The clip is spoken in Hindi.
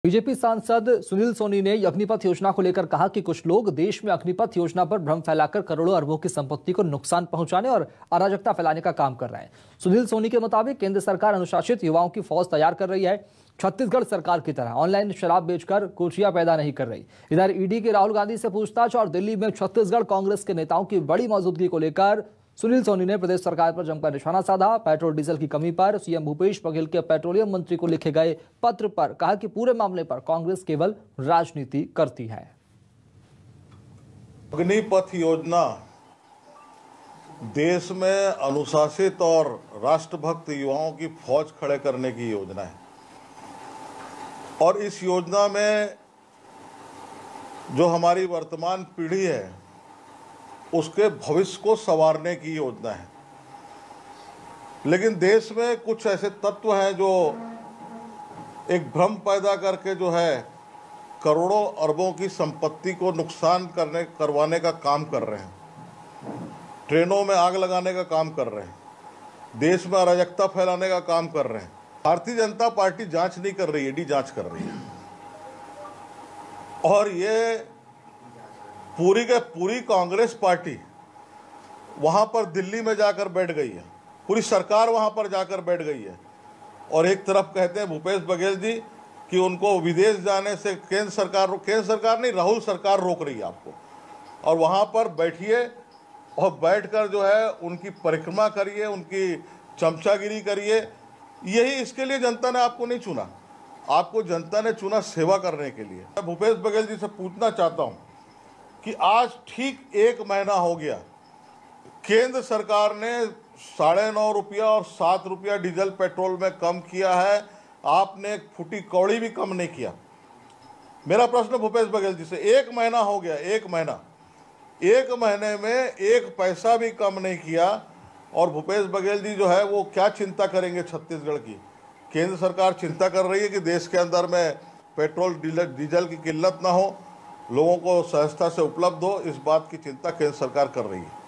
बीजेपी सांसद सुनील सोनी ने अग्निपथ योजना को लेकर कहा कि कुछ लोग देश में अग्निपथ योजना पर भ्रम फैलाकर करोड़ों अरबों की संपत्ति को नुकसान पहुंचाने और अराजकता फैलाने का काम कर रहे हैं। सुनील सोनी के मुताबिक केंद्र सरकार अनुशासित युवाओं की फौज तैयार कर रही है। छत्तीसगढ़ सरकार की तरह ऑनलाइन शराब बेचकर कोठियां पैदा नहीं कर रही। इधर ईडी के राहुल गांधी से पूछताछ और दिल्ली में छत्तीसगढ़ कांग्रेस के नेताओं की बड़ी मौजूदगी को लेकर सुनील सोनी ने प्रदेश सरकार पर जमकर निशाना साधा। पेट्रोल डीजल की कमी पर सीएम भूपेश बघेल के पेट्रोलियम मंत्री को लिखे गए पत्र पर कहा कि पूरे मामले पर कांग्रेस केवल राजनीति करती है। अग्निपथ योजना देश में अनुशासित और राष्ट्रभक्त युवाओं की फौज खड़े करने की योजना है और इस योजना में जो हमारी वर्तमान पीढ़ी है उसके भविष्य को संवारने की योजना है। लेकिन देश में कुछ ऐसे तत्व हैं जो एक भ्रम पैदा करके जो है करोड़ों अरबों की संपत्ति को नुकसान करवाने का काम कर रहे हैं। ट्रेनों में आग लगाने का काम कर रहे हैं, देश में अराजकता फैलाने का काम कर रहे हैं। भारतीय जनता पार्टी जांच नहीं कर रही, ईडी जांच कर रही है और ये पूरी के पूरी कांग्रेस पार्टी वहां पर दिल्ली में जाकर बैठ गई है, पूरी सरकार वहां पर जाकर बैठ गई है। और एक तरफ कहते हैं भूपेश बघेल जी कि उनको विदेश जाने से केंद्र सरकार नहीं, राहुल सरकार रोक रही है आपको, और वहां पर बैठिए और बैठकर जो है उनकी परिक्रमा करिए, उनकी चमचागिरी करिए। यही इसके लिए जनता ने आपको नहीं चुना, आपको जनता ने चुना सेवा करने के लिए। मैं भूपेश बघेल जी से पूछना चाहता हूं कि आज ठीक 1 महीना हो गया, केंद्र सरकार ने 9.5 रुपया और 7 रुपया डीजल पेट्रोल में कम किया है, आपने एक फुटी कौड़ी भी कम नहीं किया। मेरा प्रश्न भूपेश बघेल जी से, 1 महीना हो गया, 1 महीना, 1 महीने में 1 पैसा भी कम नहीं किया और भूपेश बघेल जी जो है वो क्या चिंता करेंगे छत्तीसगढ़ की। केंद्र सरकार चिंता कर रही है कि देश के अंदर में पेट्रोल डीजल की किल्लत ना हो, लोगों को सहजता से उपलब्ध हो, इस बात की चिंता केंद्र सरकार कर रही है।